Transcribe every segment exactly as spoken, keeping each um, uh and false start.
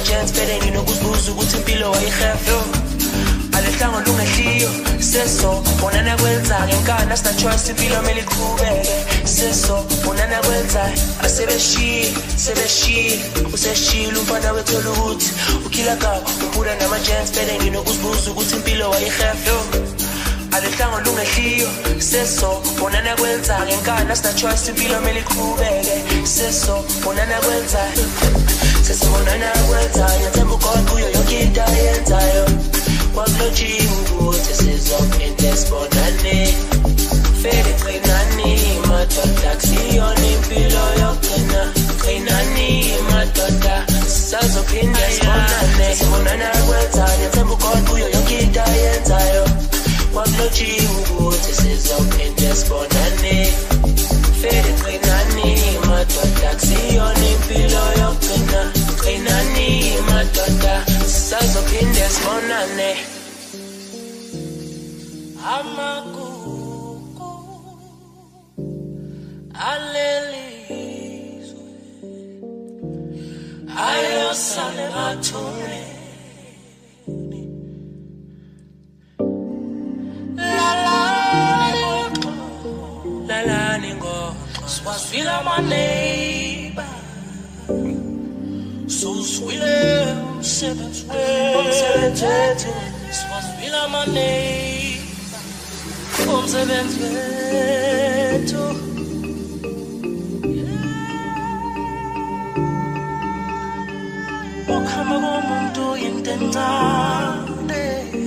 nama-chance phele nginokuzibuza ukuthi impilo wayihefo alehlango lungehliyo seso bonana kwenzake nkana sina choice impilo mele iqhubeke seso bonana kwenzake asebeshile sebeshile useshile umfana wethola ukuthi ukhila kabo uphula nama-chance phele nginokuzibuza ukuthi impilo wayihefo alehlango lungehliyo seso bonana kwenzake nkana sina choice impilo mele iqhubeke seso bonana kwenzake seso bonana kwenzake nethemba ukhona kuyo yonke into ayenzayo kwakulojiwe ukuthi sizophinde sibonane fele qinani madoda kusiyona impilo yokugcina qinani madoda sizophinde sibonane sibonana kwenzake nethemba ukhona kuyo yonke into ayenzayo kwakulojiwe ukuthi sizophinde sibonane fele qinani madoda kusiyona impilo yokugcina qinani madoda sizophinde sibonane amagugu alelizwe ayosale bathule lalani ngoxo swaswila my neighbor suswile umsebenzi wethu swaswila my neighbor umsebenzi wethu ukhama komuntu into encane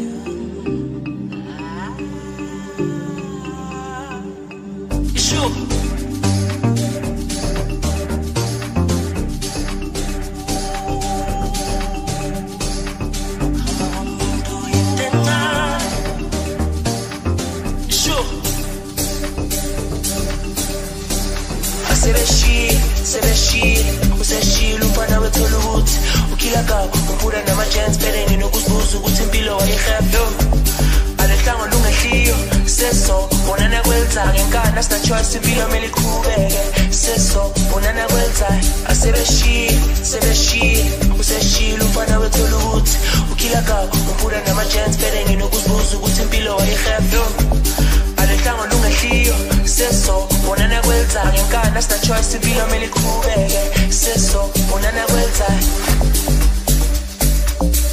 isho sebeshile sebeshile useshile umfana wethola ukuthi ukhila kabo uphula nama-chance phele nginokuzibuza ukuthi impilo wayihefo alehlango lungehliyo seso bonana kwenzake nkana sina choice impilo mele iqhubeke seso bonana kwenzake asebeshile sebeshile useshile umfana wethola ukuthi ukhila kabo uphula nama-chance phele nginokuzibuza ukuthi impilo wayihefo alehlango lungehliyo seso bonana kwenzake nkana sina choice impilo mele iqhubeke seso bonana kwenzake